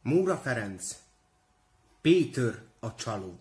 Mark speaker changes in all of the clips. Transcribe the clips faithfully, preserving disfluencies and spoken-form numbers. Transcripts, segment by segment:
Speaker 1: Móra Ferenc, Péter a csaló.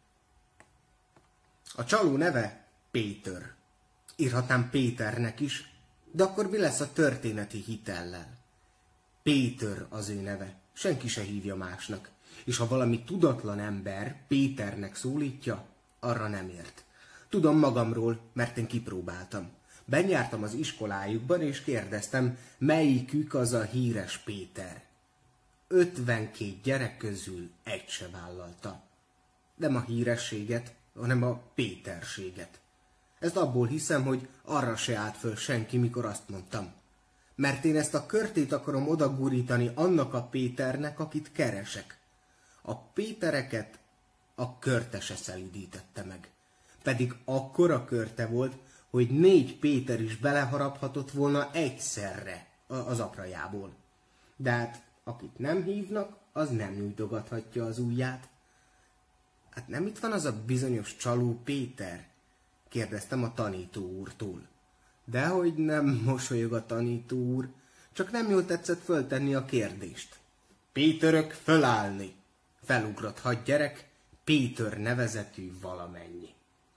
Speaker 1: A csaló neve Péter. Írhatnám Péternek is, de akkor mi lesz a történeti hitellel? Péter az ő neve, senki se hívja másnak, és ha valami tudatlan ember Péternek szólítja, arra nem ért. Tudom magamról, mert én kipróbáltam. Benjártam az iskolájukban, és kérdeztem, melyikük az a híres Péter. Ötvenkét gyerek közül egy se vállalta. Nem a hírességet, hanem a Péterséget. Ezt abból hiszem, hogy arra se állt föl senki, mikor azt mondtam. Mert én ezt a körtét akarom odagurítani annak a Péternek, akit keresek. A Pétereket a körte se szelídítette meg. Pedig akkora körte volt, hogy négy Péter is beleharaphatott volna egyszerre az aprajából. De hát, akit nem hívnak, az nem nyújtogathatja az ujját. Hát nem itt van az a bizonyos csaló Péter? Kérdeztem a tanító úrtól. Dehogy nem, mosolyog a tanító úr, csak nem jól tetszett föltenni a kérdést. Péterök fölállni! Felugrott hadgyerek, Péter nevezetű valamennyi.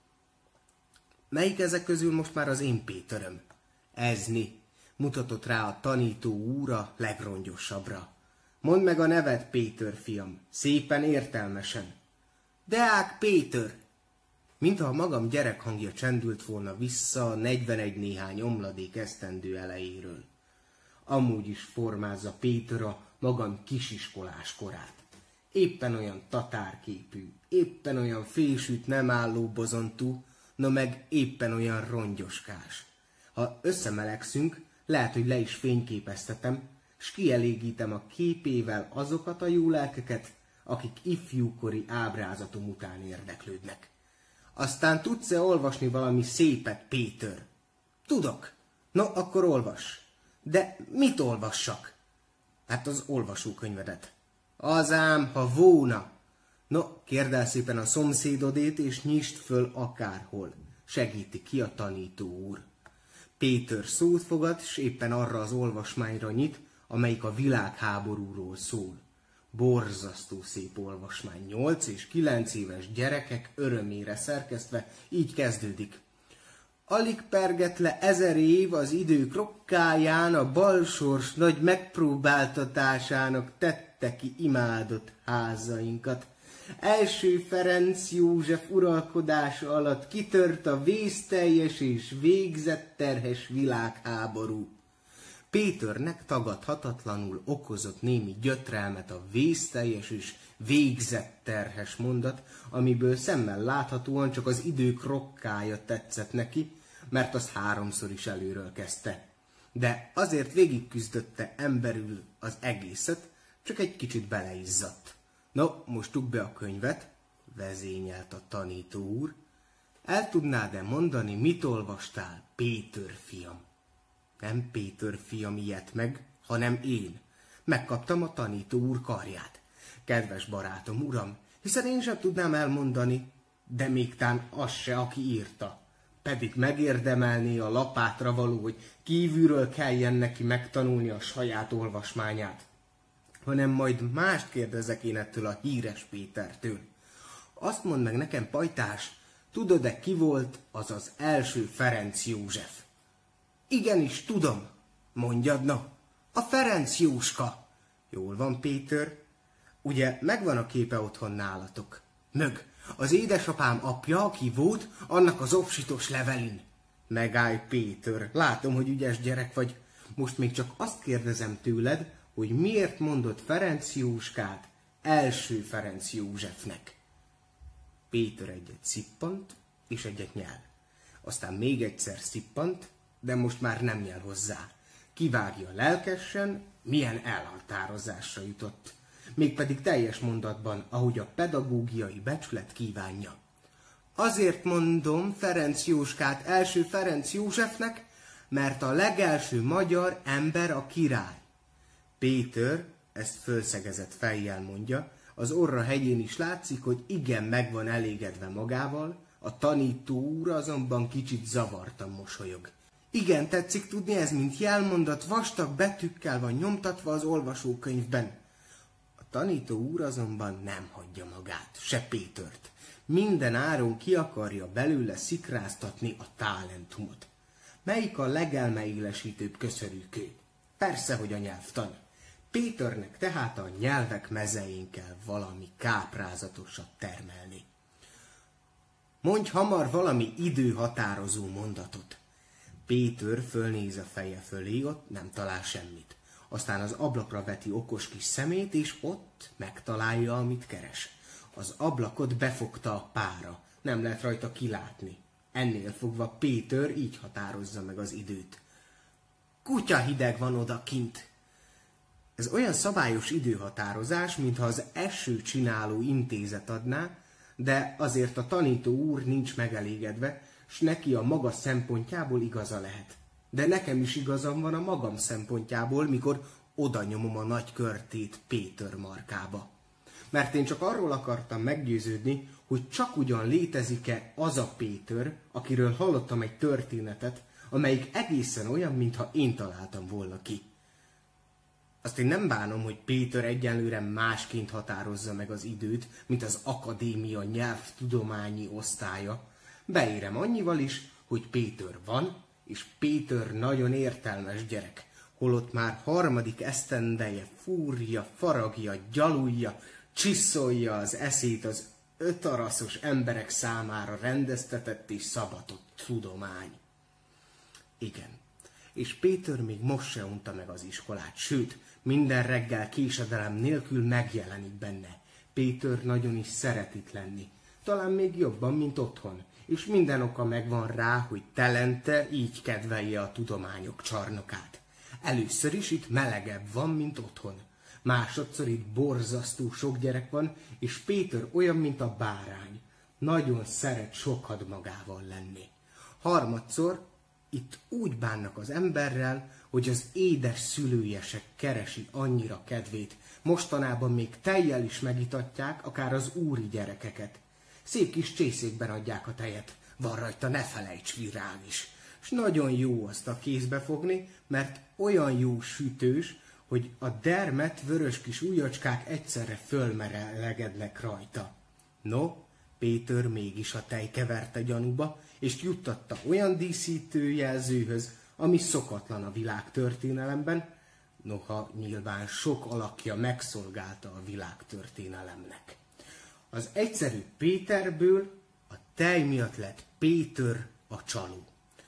Speaker 1: Melyik ezek közül most már az én Péteröm? Ezni, mutatott rá a tanító úr a legrongyosabbra. Mondd meg a neved, Péter fiam, szépen értelmesen. Deák Péter! Mintha a magam gyerekhangja csendült volna vissza a negyvenegy néhány omladék esztendő elejéről. Amúgy is formázza Péter a magam kisiskolás korát. Éppen olyan tatárképű, éppen olyan fésűt nem álló bozontú, no meg éppen olyan rongyoskás. Ha összemelegszünk, lehet, hogy le is fényképeztetem, s kielégítem a képével azokat a jó lelkeket, akik ifjúkori ábrázatom után érdeklődnek. Aztán tudsz-e olvasni valami szépet, Péter? Tudok. No, akkor olvass. De mit olvassak? Hát az olvasókönyvedet. Az ám, ha volna. No, kérd el szépen a szomszédodét, és nyisd föl akárhol. Segíti ki a tanító úr. Péter szót fogad, s éppen arra az olvasmányra nyit, amelyik a világháborúról szól. Borzasztó szép olvasmány, nyolc és kilenc éves gyerekek örömére szerkesztve, így kezdődik. Alig perget le ezer év az idők rokkáján, a balsors nagy megpróbáltatásának tette ki imádott házainkat. Első Ferenc József uralkodása alatt kitört a vészteljes és végzetterhes világháború. Péternek tagadhatatlanul okozott némi gyötrelmet a vészteljes és végzetterhes mondat, amiből szemmel láthatóan csak az idők rokkája tetszett neki, mert az háromszor is előről kezdte. De azért végigküzdötte emberül az egészet, csak egy kicsit beleizzadt. No, most dugd be a könyvet, vezényelt a tanító úr. El tudnád-e mondani, mit olvastál, Péter fiam? Nem Péter fiam ilyet meg, hanem én. Megkaptam a tanító úr karját. Kedves barátom, uram, hiszen én sem tudnám elmondani, de még tán az se, aki írta. Pedig megérdemelné a lapátra való, hogy kívülről kelljen neki megtanulni a saját olvasmányát. Hanem majd mást kérdezek én ettől a híres Pétertől. Azt mondd meg nekem, pajtás, tudod-e, ki volt az az első Ferenc József? Igenis, tudom. Mondjad, na. A Ferenc Jóska. Jól van, Péter. Ugye megvan a képe otthon nálatok? Mög. Az édesapám apja, aki volt, annak az obsitos levelin. Megállj, Péter. Látom, hogy ügyes gyerek vagy. Most még csak azt kérdezem tőled, hogy miért mondott Ferenc Jóskát első Ferenc Józsefnek. Péter egyet szippant, és egyet nyel. Aztán még egyszer szippant, de most már nem nyel hozzá. Kivágja lelkesen, milyen elhatározásra jutott. Mégpedig teljes mondatban, ahogy a pedagógiai becsület kívánja. Azért mondom Ferenc Jóskát első Ferenc Józsefnek, mert a legelső magyar ember a király. Péter ezt fölszegezett fejjel mondja, az orra hegyén is látszik, hogy igen meg van elégedve magával, a tanító úr azonban kicsit zavartan mosolyog. Igen, tetszik tudni, ez mint jelmondat vastag betűkkel van nyomtatva az olvasókönyvben. A tanító úr azonban nem hagyja magát, se Pétert. Minden áron ki akarja belőle szikráztatni a talentumot. Melyik a legelmeélesítőbb köszörűkő? Persze, hogy a nyelvtan. Péternek tehát a nyelvek mezein kell valami káprázatosat termelni. Mondj hamar valami időhatározó mondatot. Péter fölnéz a feje fölé, ott nem talál semmit. Aztán az ablakra veti okos kis szemét, és ott megtalálja, amit keres. Az ablakot befogta a pára, nem lehet rajta kilátni. Ennél fogva Péter így határozza meg az időt. Kutya hideg van odakint. Ez olyan szabályos időhatározás, mintha az esőcsináló intézet adná, de azért a tanító úr nincs megelégedve, s neki a maga szempontjából igaza lehet. De nekem is igazam van a magam szempontjából, mikor oda nyomom a nagy körtét Péter markába. Mert én csak arról akartam meggyőződni, hogy csak ugyan létezik-e az a Péter, akiről hallottam egy történetet, amelyik egészen olyan, mintha én találtam volna ki. Azt én nem bánom, hogy Péter egyenlőre másként határozza meg az időt, mint az akadémia nyelvtudományi osztálya. Beérem annyival is, hogy Péter van, és Péter nagyon értelmes gyerek, holott már harmadik esztendeje fúrja, faragja, gyalulja, csiszolja az eszét az ötaraszos emberek számára rendeztetett és szabatott tudomány. Igen, és Péter még most se unta meg az iskolát, sőt, minden reggel késedelem nélkül megjelenik benne. Péter nagyon is szeret itt lenni, talán még jobban, mint otthon, és minden oka megvan rá, hogy telente így kedvelje a tudományok csarnokát. Először is itt melegebb van, mint otthon. Másodszor itt borzasztó sok gyerek van, és Péter olyan, mint a bárány. Nagyon szeret sokhad magával lenni. Harmadszor itt úgy bánnak az emberrel, hogy az édes szülője se keresi annyira kedvét. Mostanában még tejjel is megitatják, akár az úri gyerekeket. Szép kis csészékben adják a tejet, van rajta ne felejts virág is. És nagyon jó azt a kézbe fogni, mert olyan jó sütős, hogy a dermet vörös kis ujjacskák egyszerre fölmelegednek rajta. No, Péter mégis a tej keverte gyanúba, és juttatta olyan díszítőjelzőhöz, ami szokatlan a világtörténelemben, noha nyilván sok alakja megszolgálta a világtörténelemnek. Az egyszerű Péterből a tej miatt lett Péter a csaló.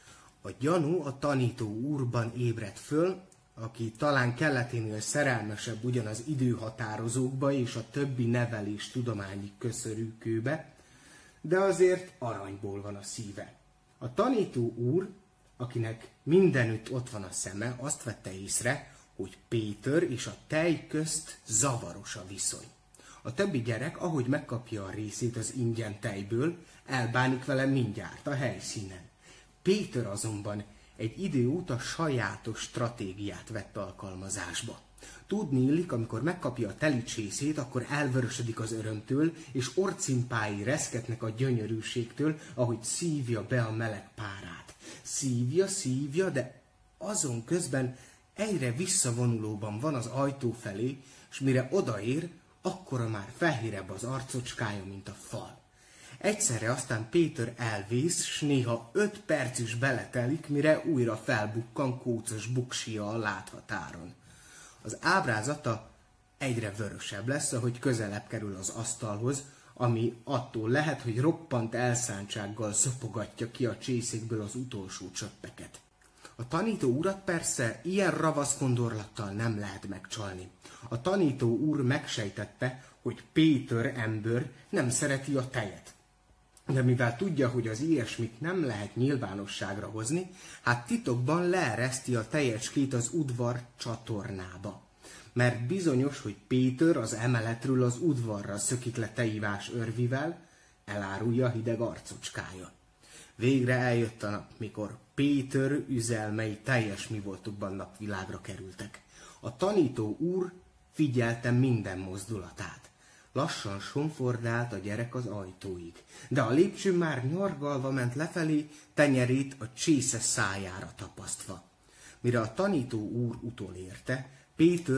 Speaker 1: A gyanú a tanító úrban ébredt föl, aki talán kelleténél szerelmesebb ugyan az időhatározókba és a többi nevelés tudományi köszörűkőbe, de azért aranyból van a szíve. A tanító úr, akinek mindenütt ott van a szeme, azt vette észre, hogy Péter és a tej közt zavaros a viszony. A többi gyerek, ahogy megkapja a részét az ingyen tejből, elbánik vele mindjárt a helyszínen. Péter azonban egy idő óta sajátos stratégiát vett alkalmazásba. Tudni illik, amikor megkapja a teli csészét, akkor elvörösödik az örömtől, és orcimpái reszketnek a gyönyörűségtől, ahogy szívja be a meleg párát. Szívja, szívja, de azon közben egyre visszavonulóban van az ajtó felé, és mire odaér, akkora már fehérebb az arcocskája, mint a fal. Egyszerre aztán Péter elvész, s néha öt perc is beletelik, mire újra felbukkan kócos buksia a láthatáron. Az ábrázata egyre vörösebb lesz, ahogy közelebb kerül az asztalhoz, ami attól lehet, hogy roppant elszántsággal szopogatja ki a csészékből az utolsó csöppeket. A tanító urat persze ilyen ravasz kondorlattal nem lehet megcsalni. A tanító úr megsejtette, hogy Péter ember nem szereti a tejet. De mivel tudja, hogy az ilyesmit nem lehet nyilvánosságra hozni, hát titokban leereszti a tejecskét az udvar csatornába. Mert bizonyos, hogy Péter az emeletről az udvarra szökik le teivás örvivel, elárulja a hideg arcocskája. Végre eljött a nap, mikor Péter üzelmei teljes mi voltukban napvilágra kerültek. A tanító úr figyelte minden mozdulatát. Lassan somfordált a gyerek az ajtóig, de a lépcső már nyargalva ment lefelé, tenyerét a csésze szájára tapasztva. Mire a tanító úr utolérte, Péter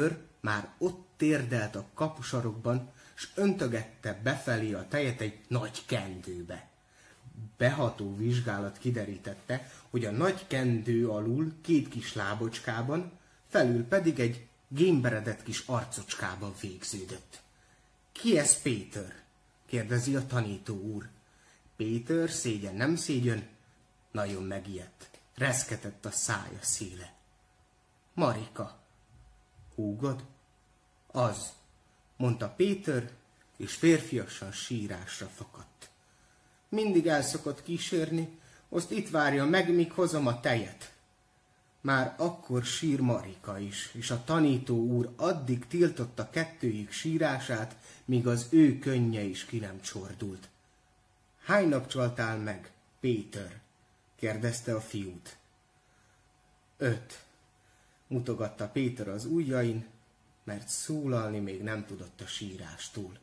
Speaker 1: Már ott térdelt a kapusarokban, s öntögette befelé a tejet egy nagy kendőbe. Beható vizsgálat kiderítette, hogy a nagy kendő alul két kis lábocskában, felül pedig egy gémberedett kis arcocskában végződött. Ki ez Péter? Kérdezi a tanító úr. Péter szégyen nem szégyen, nagyon megijedt. Reszketett a szája széle. Marika. Húgod? Az, mondta Péter, és férfiasan sírásra fakadt. Mindig el szokott kísérni, azt itt várja meg, míg hozom a tejet. Már akkor sír Marika is, és a tanító úr addig tiltotta kettőjük sírását, míg az ő könnye is ki nem csordult. Hány nap csaltál meg, Péter? Kérdezte a fiút. Öt, mutogatta Péter az ujjain, mert szólalni még nem tudott a sírástól.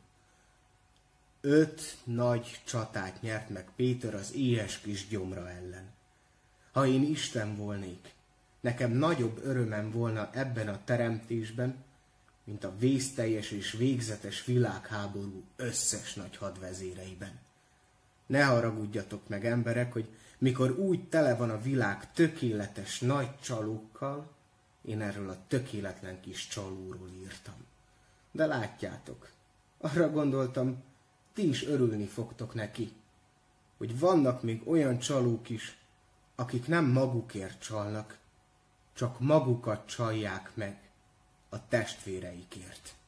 Speaker 1: Öt nagy csatát nyert meg Péter az éhes kis gyomra ellen. Ha én Isten volnék, nekem nagyobb örömem volna ebben a teremtésben, mint a vészteljes és végzetes világháború összes nagy hadvezéreiben. Ne haragudjatok meg, emberek, hogy mikor úgy tele van a világ tökéletes nagy csalókkal, én erről a tökéletlen kis csalóról írtam. De látjátok, arra gondoltam, ti is örülni fogtok neki, hogy vannak még olyan csalók is, akik nem magukért csalnak, csak magukat csalják meg a testvéreikért.